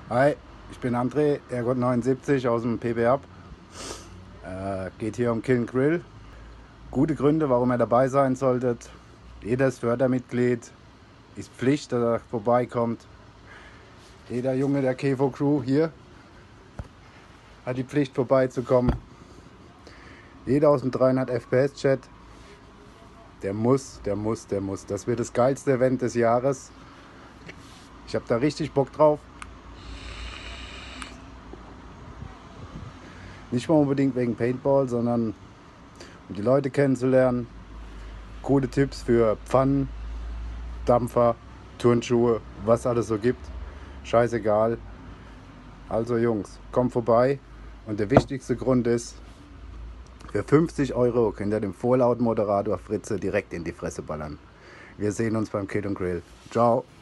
Hi, ich bin André, Ergot79 aus dem PB-Up. Geht hier um Kill & Grill. Gute Gründe, warum ihr dabei sein solltet. Jeder ist Fördermitglied. Ist Pflicht, dass er vorbeikommt. Jeder Junge der Kevo Crew hier hat die Pflicht, vorbeizukommen. Jeder aus dem 300 FPS Chat, der muss. Das wird das geilste Event des Jahres. Ich habe da richtig Bock drauf. Nicht mal unbedingt wegen Paintball, sondern um die Leute kennenzulernen. Coole Tipps für Pfannen, Dampfer, Turnschuhe, was alles so gibt. Scheißegal. Also Jungs, kommt vorbei. Und der wichtigste Grund ist, für 50 € könnt ihr dem vorlauten Moderator Fritze direkt in die Fresse ballern. Wir sehen uns beim Kill & Grill. Ciao.